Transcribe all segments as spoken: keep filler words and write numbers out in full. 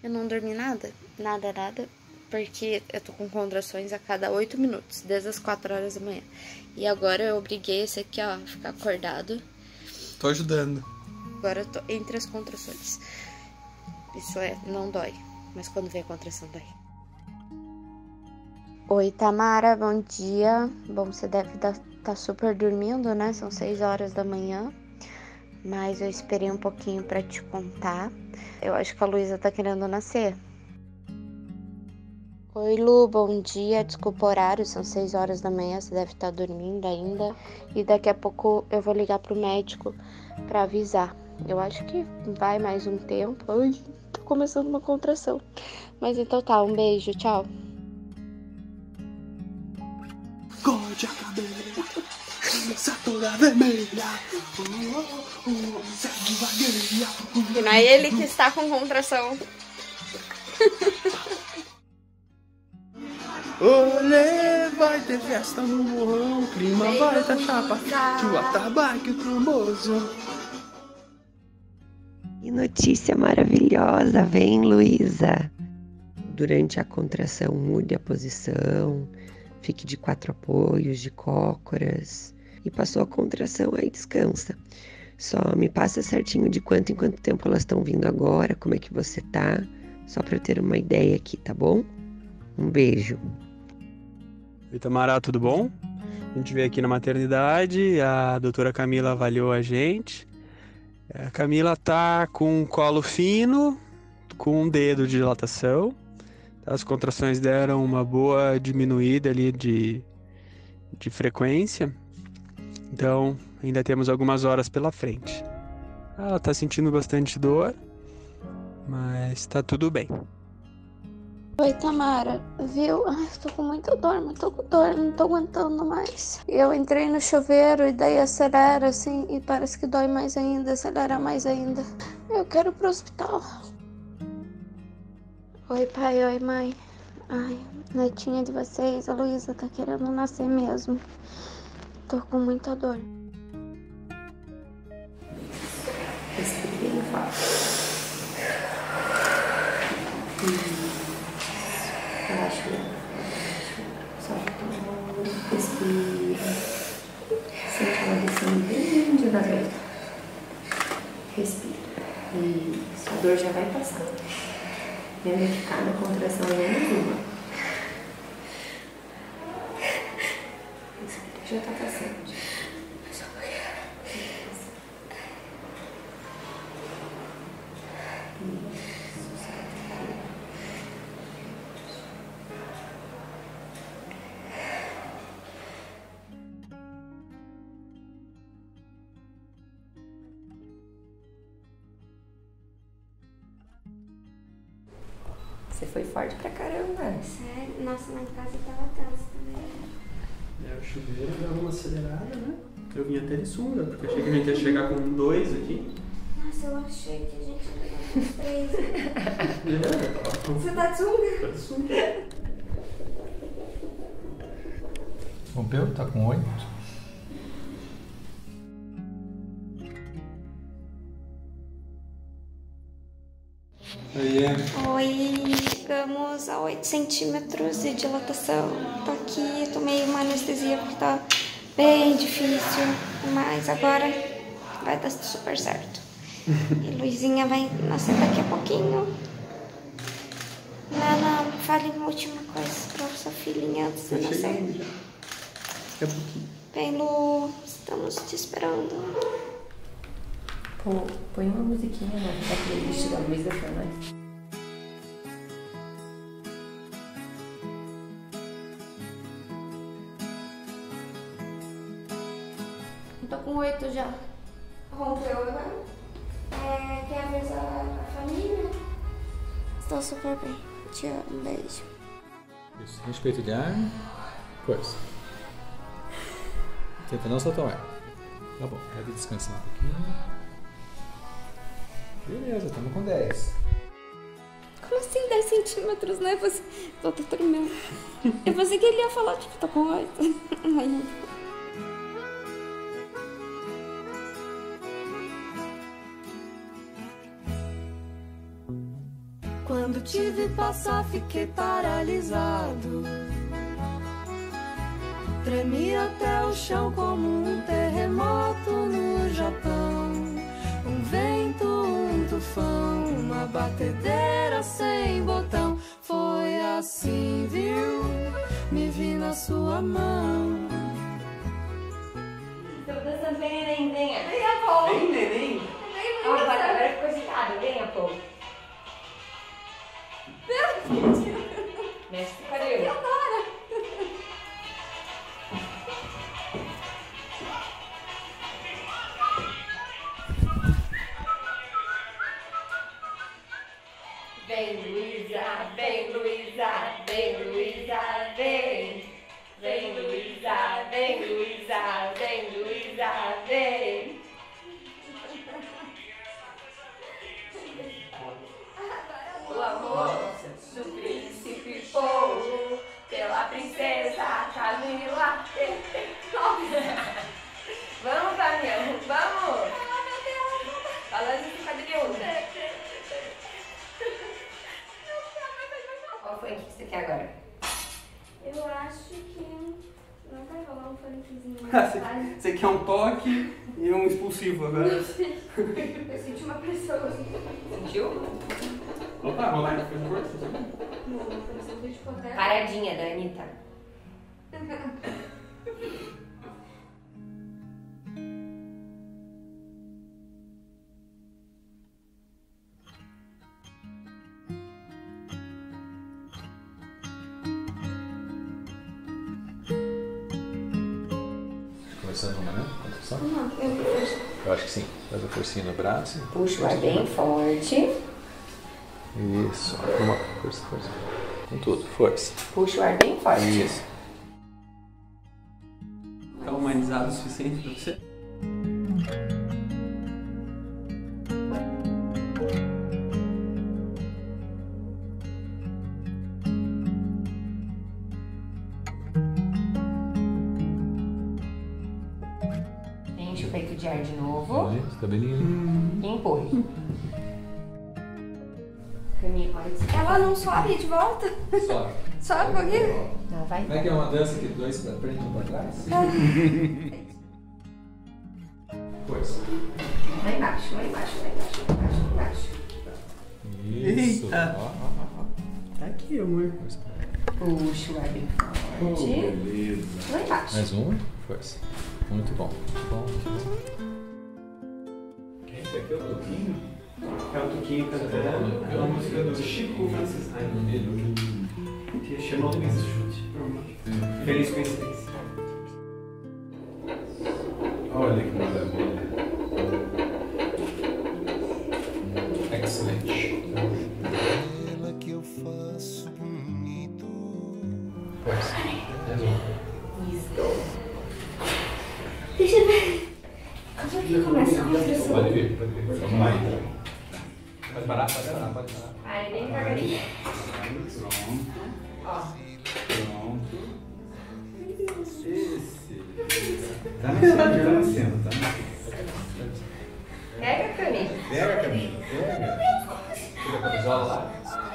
Eu não dormi nada, nada, nada, porque eu tô com contrações a cada oito minutos, desde as quatro horas da manhã. E agora eu obriguei esse aqui, ó, a ficar acordado. Tô ajudando. Agora eu tô entre as contrações. Isso é, não dói, mas quando vem a contração dói. Oi, Tamara, bom dia. Bom, você deve estar tá super dormindo, né? São seis horas da manhã. Mas eu esperei um pouquinho pra te contar. Eu acho que a Luísa tá querendo nascer. Oi, Lu, bom dia. Desculpa o horário, são seis horas da manhã, você deve estar dormindo ainda. E daqui a pouco eu vou ligar pro médico pra avisar. Eu acho que vai mais um tempo. Ai, tô começando uma contração. Mas então tá, um beijo, tchau. Corte a cabeleira, cabeça toda vermelha. Oh, oh, oh, segue vagueia. E não é ele que está com contração. Olê, vai ter festa no morrão, o clima Vem vai tá chapa, que o atabaque, o tromboso. Que notícia maravilhosa, vem, Luísa. Durante a contração, mude a posição, fique de quatro apoios, de cócoras. E passou a contração, aí descansa. Só me passa certinho de quanto em quanto tempo elas estão vindo agora, como é que você tá, só para eu ter uma ideia aqui, tá bom? Um beijo. Oi, Tamara, tudo bom? A gente veio aqui na maternidade, a doutora Camila avaliou a gente. A Camila tá com um colo fino, com um dedo de dilatação. As contrações deram uma boa diminuída ali de, de frequência. Então, ainda temos algumas horas pela frente. Ela tá sentindo bastante dor, mas tá tudo bem. Oi, Tamara, viu? Ai, tô com muita dor, mas tô com dor, não tô aguentando mais. Eu entrei no chuveiro e daí acelera assim e parece que dói mais ainda, acelera mais ainda. Eu quero ir pro hospital. Oi, pai, oi, mãe. Ai, netinha de vocês, a Luísa tá querendo nascer mesmo. Tô com muita dor. Respira e fala. Relaxa, solta o ombro, respira. Sente ela descendo bem devagar. Respira. Isso, a dor já vai passar. Lembra que cada contração é menos uma. Respira, já tá passando. Você foi forte pra caramba. Sério? Nossa, lá em casa tava tenso também. É, o chuveiro deu uma acelerada, né? Eu vim até de sunga, porque achei que a gente ia chegar com dois aqui. Nossa, eu achei que a gente ia levar uns três. É, Você tá de sunga? tá de sunga. Rompeu? Tá com oito? Aí é. Oi, chegamos a oito centímetros de dilatação. Tô aqui, tomei uma anestesia porque tá bem difícil, mas agora vai dar super certo. E Luizinha vai nascer daqui a pouquinho. Nana, fale uma última coisa pra sua filhinha antes de nascer. Daqui a pouquinho. Vem, Lu, estamos te esperando. Pô, põe uma musiquinha na playlist da Luísa pra nós. Tô com oito já. Rompeu agora. É, quer avisar a família? Estou super bem. Te amo, um beijo. Isso, respeito de ar. Coisa. Tenta não soltar o ar. Tá bom, pode descansar um pouquinho. Beleza, estamos com dez. Como assim dez centímetros, né? Você... Tô tremendo. Eu pensei que ele ia falar, tipo, tô com oito. Quando te vi passar, fiquei paralisado. Tremi até o chão como um terremoto no Japão. Um vento, um tufão, uma batedeira sem botão. Foi assim, viu? Me vi na sua mão. Tô dançando, vem neném, venha. Venha, pô. Vem, neném. Vem, agora, agora ficou agitada, venha, pô. Mexe com o cabelo. Vem, Luísa, vem, Luísa, vem, Luísa, vem. Vem, Luísa, vem, Luísa, vem, Luísa, vem. O amor do príncipe Pouco pela princesa Camila. Vamos, Daniel, vamos. Falando de quadrilha. Qual foi que você quer agora? Eu acho que não vai rolar um funkzinho. Você quer um toque e um expulsivo agora? Eu senti uma pressão. Sentiu? Opa, rolar de força. Não, uma pressão que tipo até... Paradinha da Anitta. Começando uma, né? Só? Não, eu força. Eu acho que sim. Faz a forcinha no braço. Puxa o ar bem forte. Isso. Uma. Força, força. Com tudo. Força. Puxa o ar bem forte. Isso. Tá humanizado o suficiente pra você? Enche o peito de ar de novo. Olha, esse cabelinho. E empurre. Caminha, pode ser. Ela não sobe de volta? Sobe. Sobe um pouquinho? Não, vai. Como é que é uma dança que dois pra frente e um pra trás? Força. Lá embaixo, lá embaixo, lá embaixo, lá embaixo, lá embaixo. Isso. Eita. Ó, ó, ó, ó. Tá aqui, amor. Puxa o ar bem Oh, forte. beleza. Lá embaixo. Mais um. Força. Muito bom. Muito bom. Muito bom. Esse aqui é o Toquinho? É o Toquinho cantando. É uma música do Chico Francis Stein, que chama Luiz Chute. Feliz coincidência. Olha que maravilha. Excelente. Ela que eu faço bonito. Força. Mais um. Isso. Deixa eu ver. Como é que começa a construção? Pode vir, pode vir. Vamos lá então. Pode parar, pode parar, pode parar. Aí, bem devagarinho. Pronto. Ó. Pronto. Esse. Tá nascendo, tá nascendo, tá nascendo. Pega a caminha. Pega, Camila, pega. Tira a camisola lá.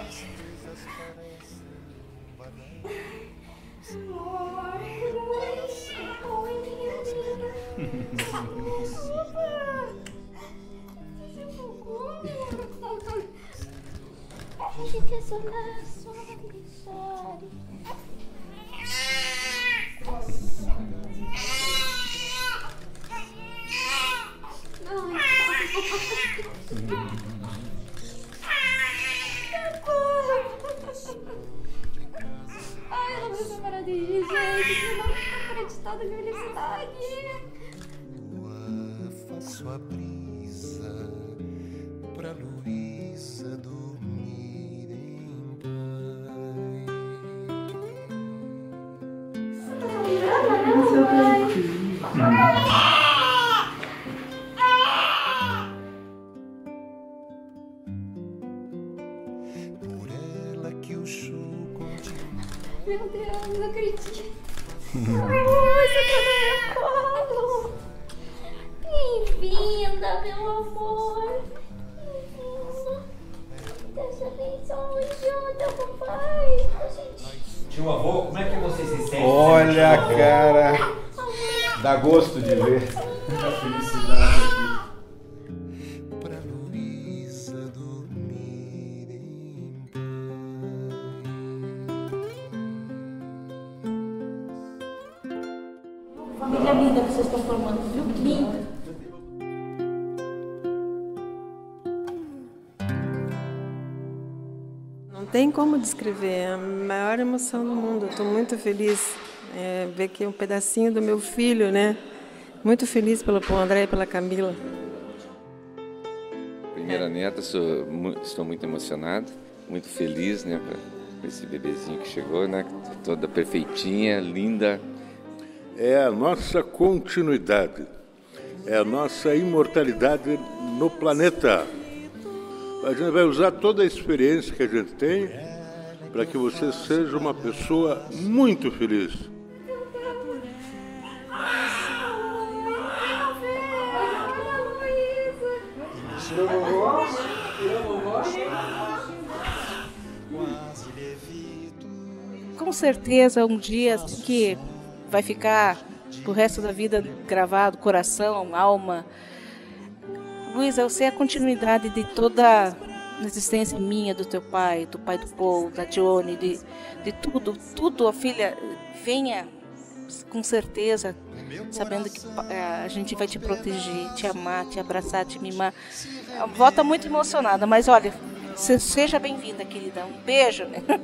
Ai, eu não vou separar de rir, gente. Eu não tô acreditando em felicidade. Lua, faço a brisa pra Luísa dormir em por ela que o show continua. Meu Deus, não acredito. Ai, você tá no meu colo. Bem-vinda, meu amor. Bem-vinda. Deixa eu ver. papai. Tio avô, como é que você se sente? Olha a cara. Dá gosto de ver a felicidade aqui. Família linda que vocês estão formando, viu? Linda. Não tem como descrever, é a maior emoção do mundo. Estou muito feliz é, ver que é um pedacinho do meu filho, né? Muito feliz pelo André e pela Camila. Primeira neta, sou, estou muito emocionado, muito feliz, né, por esse bebezinho que chegou, né? Toda perfeitinha, linda. É a nossa continuidade, é a nossa imortalidade no planeta. A gente vai usar toda a experiência que a gente tem para que você seja uma pessoa muito feliz. Com certeza um dia que vai ficar pro resto da vida gravado, coração, alma. Luísa, eu sei a continuidade de toda a existência minha, do teu pai, do pai do Paul, da Johnny, de, de tudo, tudo, a filha, venha com certeza, sabendo que a gente vai te proteger, te amar, te abraçar, te mimar. Volta muito emocionada, mas olha, seja bem-vinda, querida. Um beijo.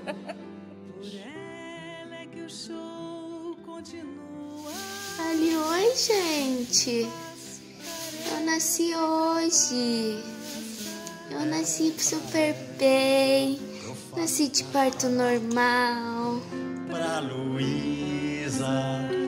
Ali, oi, gente. Eu nasci hoje. Eu nasci super bem. Nasci de parto normal. Pra Luísa.